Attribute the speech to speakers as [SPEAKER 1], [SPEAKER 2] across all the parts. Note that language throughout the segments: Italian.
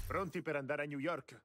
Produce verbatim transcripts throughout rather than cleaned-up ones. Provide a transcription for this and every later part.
[SPEAKER 1] Pronti per andare a New York?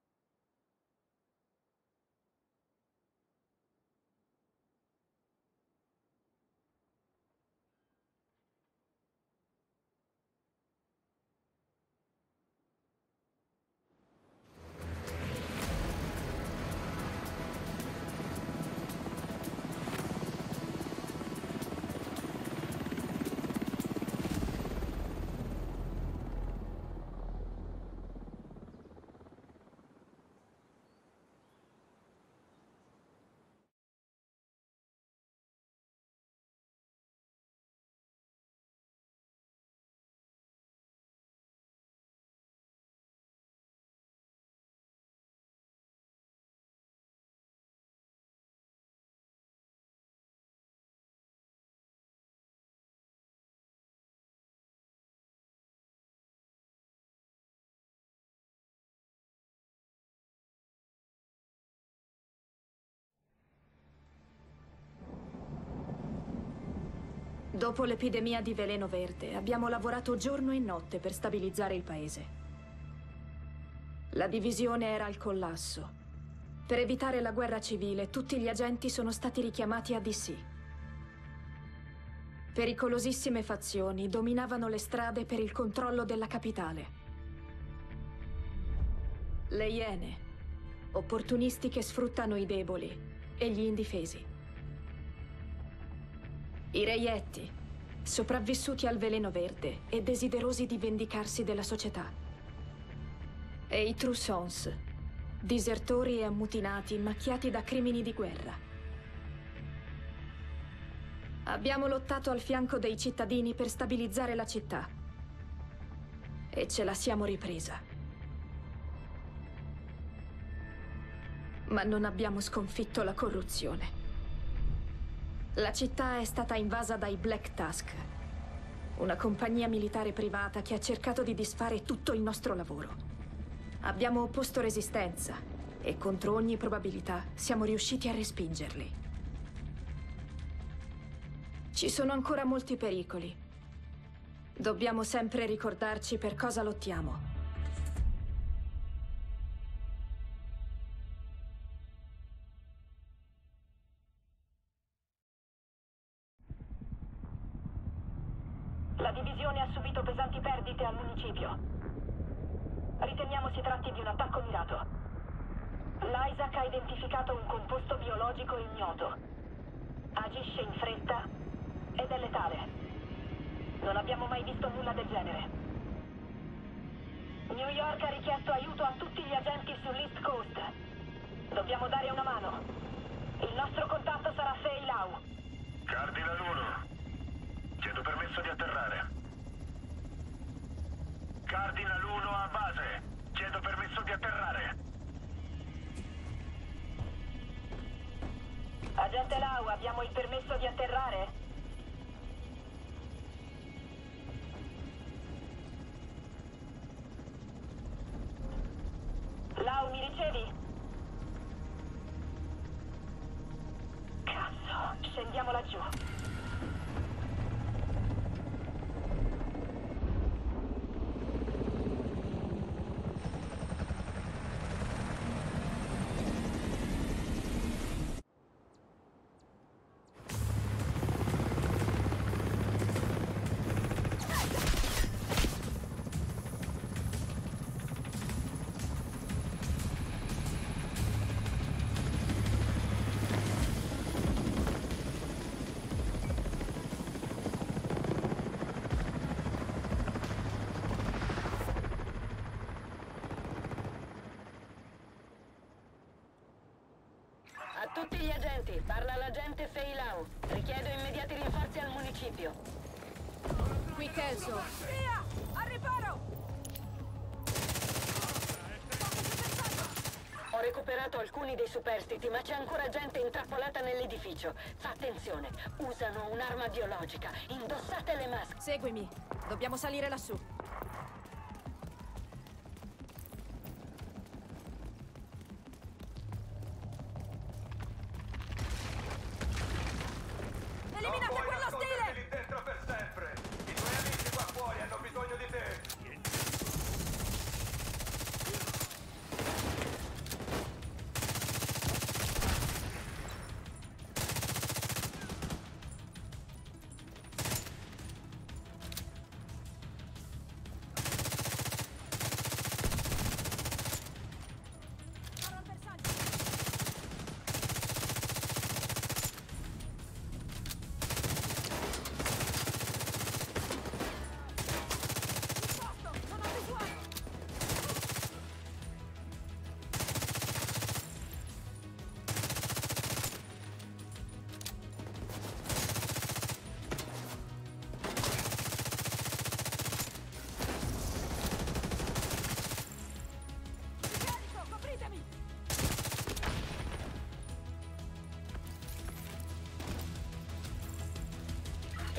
[SPEAKER 2] Dopo l'epidemia di veleno verde, abbiamo lavorato giorno e notte per stabilizzare il paese. La divisione era al collasso. Per evitare la guerra civile, tutti gli agenti sono stati richiamati a D C. Pericolosissime fazioni dominavano le strade per il controllo della capitale. Le Iene, opportunisti che sfruttano i deboli e gli indifesi. I reietti, sopravvissuti al veleno verde e desiderosi di vendicarsi della società. E i Troussons, disertori e ammutinati macchiati da crimini di guerra. Abbiamo lottato al fianco dei cittadini per stabilizzare la città. E ce la siamo ripresa. Ma non abbiamo sconfitto la corruzione. La città è stata invasa dai Black Tusk, una compagnia militare privata che ha cercato di disfare tutto il nostro lavoro. Abbiamo opposto resistenza e contro ogni probabilità siamo riusciti a respingerli. Ci sono ancora molti pericoli. Dobbiamo sempre ricordarci per cosa lottiamo.
[SPEAKER 3] La divisione ha subito pesanti perdite al municipio. Riteniamo si tratti di un attacco mirato. L'Isaac ha identificato un composto biologico ignoto. Agisce in fretta ed è letale. Non abbiamo mai visto nulla del genere. New York ha richiesto aiuto a tutti gli agenti sull'East Coast. Dobbiamo dare una mano. Il nostro contatto sarà Faye Lau.
[SPEAKER 4] Cardinal uno. Chiedo permesso di atterrare. Cardinal uno a base. Chiedo permesso di atterrare.
[SPEAKER 3] Agente Lau, abbiamo il permesso di atterrare? Lau, mi ricevi? Cazzo, scendiamo laggiù.
[SPEAKER 5] A tutti gli agenti, parla l'agente Faye Lau. Richiedo immediati rinforzi al municipio.
[SPEAKER 2] Qui Kelso.
[SPEAKER 6] Via! Al riparo!
[SPEAKER 5] Ho recuperato alcuni dei superstiti, ma c'è ancora gente intrappolata nell'edificio. Fa attenzione, usano un'arma biologica. Indossate le maschere.
[SPEAKER 2] Seguimi. Dobbiamo salire lassù.
[SPEAKER 6] Eliminate quello stile!
[SPEAKER 4] Lì dentro per sempre. I tuoi amici qua fuori hanno bisogno di te.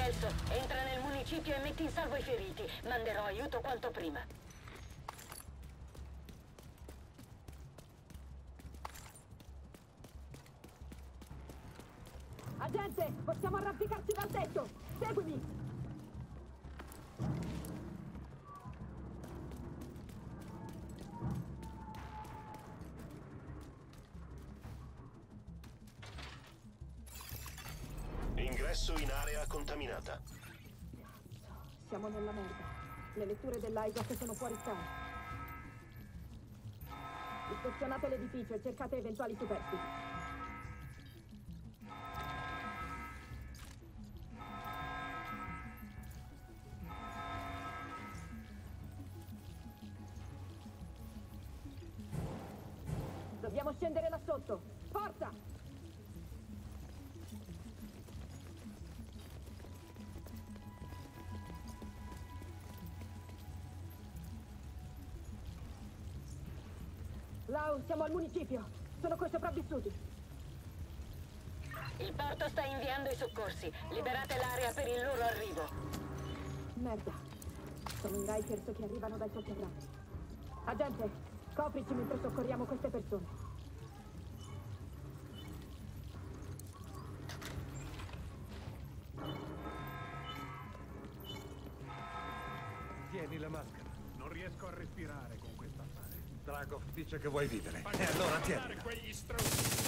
[SPEAKER 5] Kelso, entra nel municipio e metti in salvo i feriti. Manderò aiuto quanto prima.
[SPEAKER 6] Agente, possiamo arrampicarci dal tetto! Seguimi!
[SPEAKER 4] Ingresso in area contaminata.
[SPEAKER 2] Siamo nella merda. Le letture dell'Isaac sono fuori scala. Ispezionate l'edificio e cercate eventuali superstiti. Dobbiamo scendere là sotto. Forza! Lau, siamo al municipio. Sono coi sopravvissuti.
[SPEAKER 5] Il porto sta inviando i soccorsi. Liberate l'area per il loro arrivo.
[SPEAKER 2] Merda. Sono i Rikers che arrivano dai sotterranei. Agente, coprici mentre soccorriamo queste persone.
[SPEAKER 1] Tieni la maschera. Non riesco a respirare con questa affare. Dragov dice che vuoi vivere. E allora tienila. Quegli stronzi.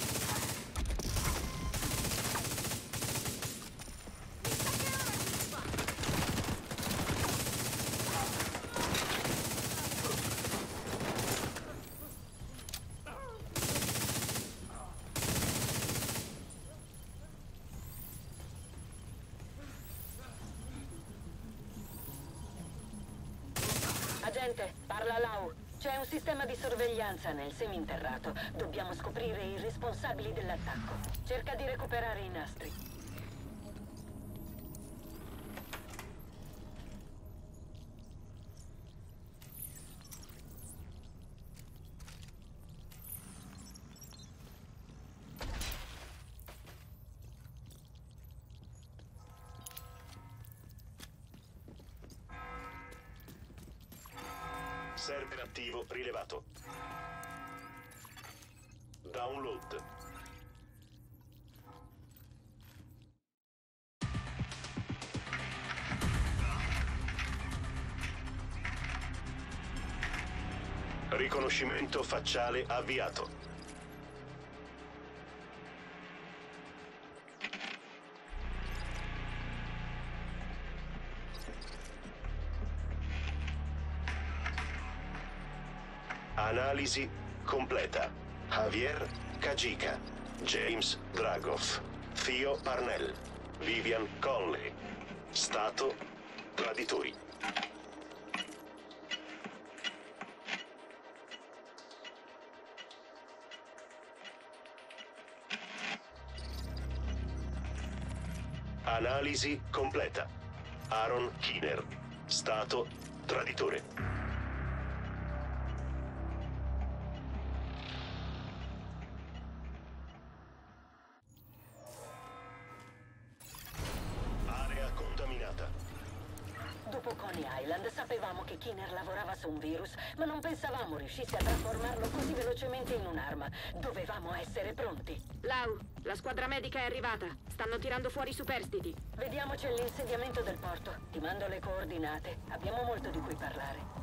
[SPEAKER 5] Agente, parla Lau. C'è un sistema di sorveglianza nel seminterrato. Dobbiamo scoprire i responsabili dell'attacco. Cerca di recuperare i nastri.
[SPEAKER 4] Server attivo rilevato. Download. Riconoscimento facciale avviato. Analisi completa. Javier Kajika, James Dragov, Theo Parnell, Vivian Conley. Stato traditori. Analisi completa. Aaron Keener. Stato traditore.
[SPEAKER 5] Dopo Coney Island sapevamo che Keener lavorava su un virus, ma non pensavamo riuscisse a trasformarlo così velocemente in un'arma. Dovevamo essere pronti.
[SPEAKER 2] Lau, la squadra medica è arrivata. Stanno tirando fuori i superstiti.
[SPEAKER 5] Vediamoci all'insediamento del porto. Ti mando le coordinate. Abbiamo molto di cui parlare.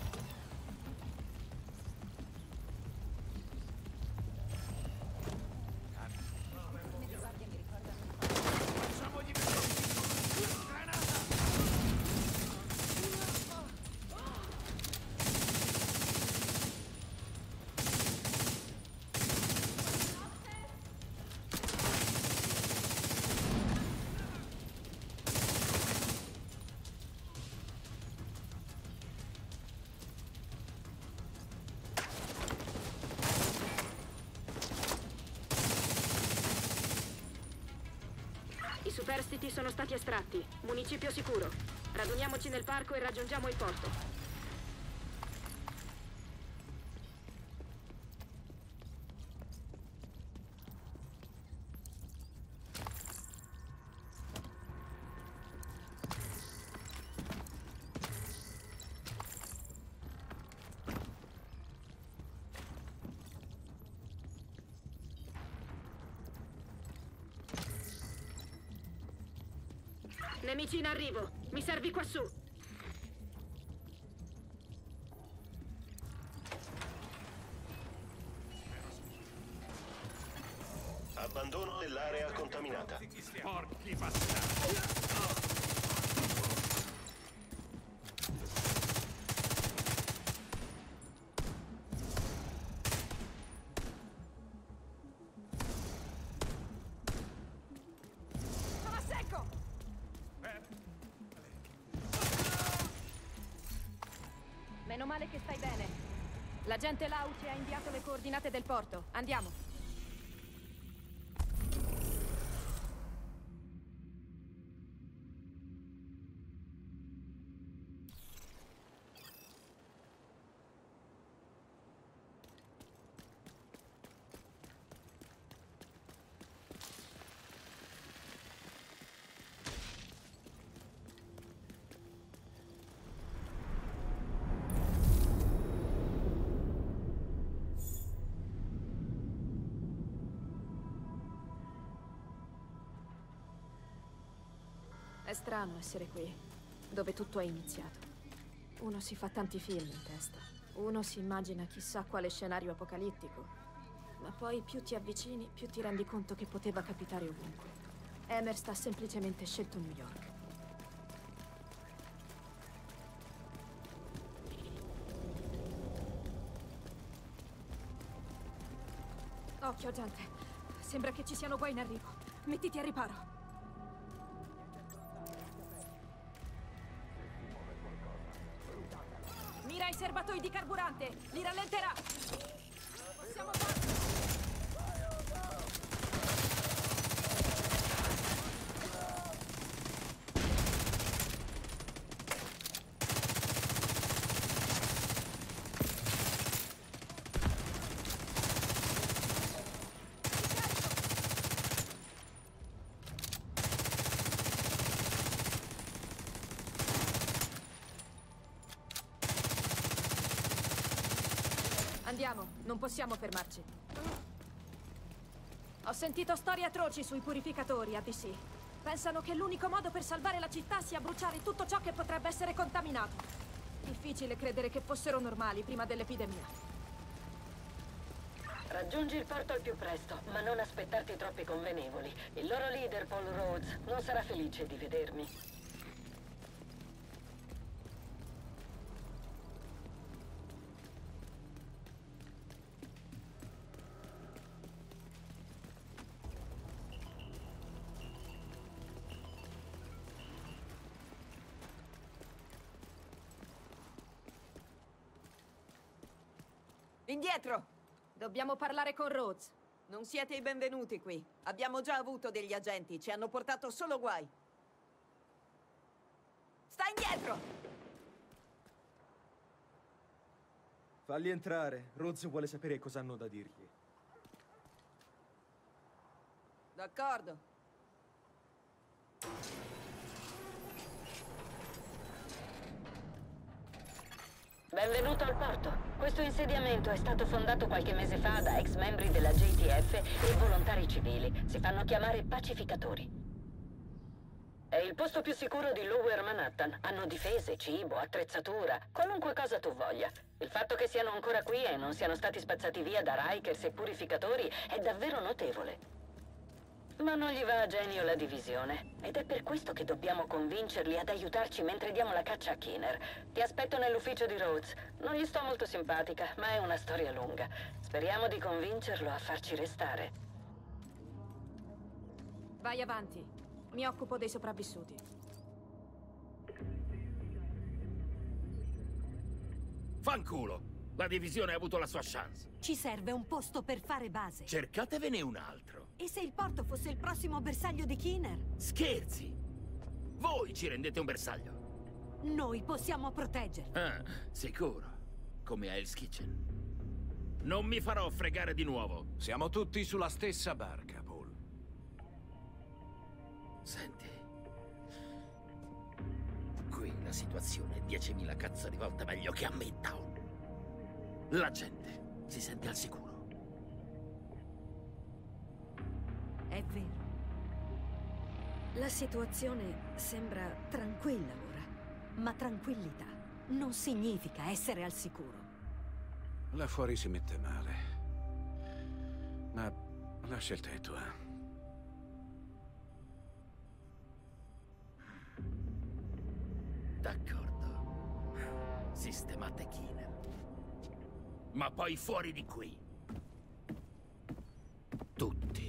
[SPEAKER 2] I superstiti sono stati estratti. Municipio sicuro. Raduniamoci nel parco e raggiungiamo il porto. Nemici in arrivo. Mi servi quassù.
[SPEAKER 4] Abbandono dell'area contaminata.
[SPEAKER 1] Porchi bastardi!
[SPEAKER 2] Sono a secco! Meno male che stai bene. L'agente Lau ci ha inviato le coordinate del porto. Andiamo. È strano essere qui, dove tutto è iniziato. Uno si fa tanti film in testa. Uno si immagina chissà quale scenario apocalittico. Ma poi più ti avvicini, più ti rendi conto che poteva capitare ovunque. Emerst ha semplicemente scelto New York. Occhio, agente. Sembra che ci siano guai in arrivo. Mettiti a riparo. Mira i serbatoi di carburante! Li rallenterà! Possiamo farlo! Andiamo, non possiamo fermarci. Ho sentito storie atroci sui purificatori A D C. Pensano che l'unico modo per salvare la città sia bruciare tutto ciò che potrebbe essere contaminato. Difficile credere che fossero normali prima dell'epidemia.
[SPEAKER 5] Raggiungi il porto al più presto, ma non aspettarti troppi convenevoli. Il loro leader, Paul Rhodes, non sarà felice di vedermi.
[SPEAKER 7] Indietro!
[SPEAKER 2] Dobbiamo parlare con Rhodes.
[SPEAKER 7] Non siete i benvenuti qui. Abbiamo già avuto degli agenti, ci hanno portato solo guai. Sta indietro!
[SPEAKER 8] Falli entrare. Rhodes vuole sapere cosa hanno da dirgli.
[SPEAKER 7] D'accordo.
[SPEAKER 5] Benvenuto al porto. Questo insediamento è stato fondato qualche mese fa da ex membri della J T F e volontari civili. Si fanno chiamare pacificatori. È il posto più sicuro di Lower Manhattan. Hanno difese, cibo, attrezzatura, qualunque cosa tu voglia. Il fatto che siano ancora qui e non siano stati spazzati via da Rikers e purificatori è davvero notevole. Ma non gli va a genio la divisione. Ed è per questo che dobbiamo convincerli ad aiutarci mentre diamo la caccia a Keener. Ti aspetto nell'ufficio di Rhodes. Non gli sto molto simpatica, ma è una storia lunga. Speriamo di convincerlo a farci restare.
[SPEAKER 2] Vai avanti. Mi occupo dei sopravvissuti.
[SPEAKER 9] Fanculo! La divisione ha avuto la sua chance.
[SPEAKER 10] Ci serve un posto per fare base.
[SPEAKER 9] Cercatevene un altro.
[SPEAKER 10] E se il porto fosse il prossimo bersaglio di Keener?
[SPEAKER 9] Scherzi! Voi ci rendete un bersaglio.
[SPEAKER 10] Noi possiamo proteggerli.
[SPEAKER 9] Ah, sicuro. Come a Hell's Kitchen. Non mi farò fregare di nuovo.
[SPEAKER 1] Siamo tutti sulla stessa barca, Paul.
[SPEAKER 9] Senti. Qui la situazione è diecimila cazzo di volte meglio che a Midtown. La gente si sente al sicuro.
[SPEAKER 10] È vero. La situazione sembra tranquilla ora, ma tranquillità non significa essere al sicuro.
[SPEAKER 11] Là fuori si mette male. Ma la scelta è tua.
[SPEAKER 9] D'accordo. Sistemate Keener. Ma poi fuori di qui. Tutti.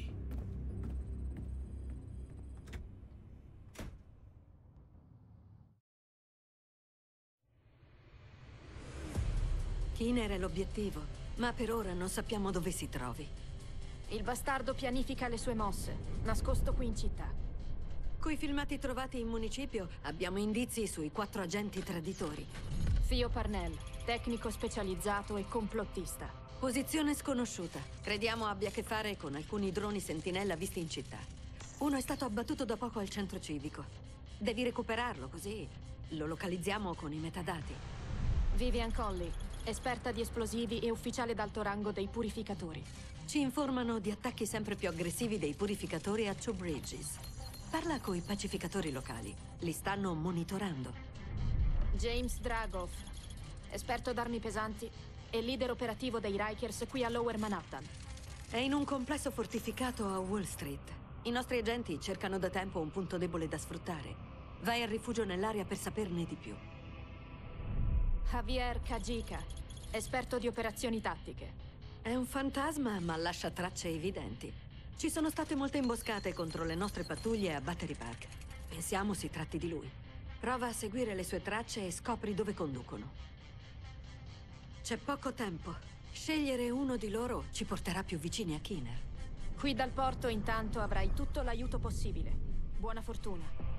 [SPEAKER 10] Keener è l'obiettivo, ma per ora non sappiamo dove si trovi.
[SPEAKER 2] Il bastardo pianifica le sue mosse, nascosto qui in città.
[SPEAKER 10] Coi filmati trovati in municipio abbiamo indizi sui quattro agenti traditori.
[SPEAKER 2] Theo Parnell, tecnico specializzato e complottista.
[SPEAKER 10] Posizione sconosciuta. Crediamo abbia a che fare con alcuni droni sentinella visti in città. Uno è stato abbattuto da poco al centro civico. Devi recuperarlo, così lo localizziamo con i metadati.
[SPEAKER 2] Vivian Colley, esperta di esplosivi e ufficiale d'alto rango dei purificatori.
[SPEAKER 10] Ci informano di attacchi sempre più aggressivi dei purificatori a Two Bridges. Parla coi pacificatori locali. Li stanno monitorando.
[SPEAKER 2] James Dragoff, esperto d'armi pesanti e leader operativo dei Rikers qui a Lower Manhattan.
[SPEAKER 10] È in un complesso fortificato a Wall Street. I nostri agenti cercano da tempo un punto debole da sfruttare. Vai al rifugio nell'area per saperne di più.
[SPEAKER 2] Javier Kajika, esperto di operazioni tattiche.
[SPEAKER 10] È un fantasma, ma lascia tracce evidenti. Ci sono state molte imboscate contro le nostre pattuglie a Battery Park. Pensiamo si tratti di lui. Prova a seguire le sue tracce e scopri dove conducono. C'è poco tempo. Scegliere uno di loro ci porterà più vicini a Keener.
[SPEAKER 2] Qui dal porto intanto avrai tutto l'aiuto possibile. Buona fortuna.